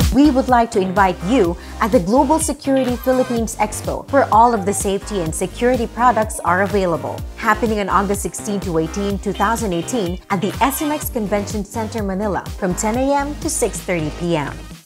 We would like to invite you at the Global Security Philippines Expo, where all of the safety and security products are available. Happening on August 16 to 18, 2018 at the SMX Convention Center, Manila from 10 a.m. to 6:30 p.m.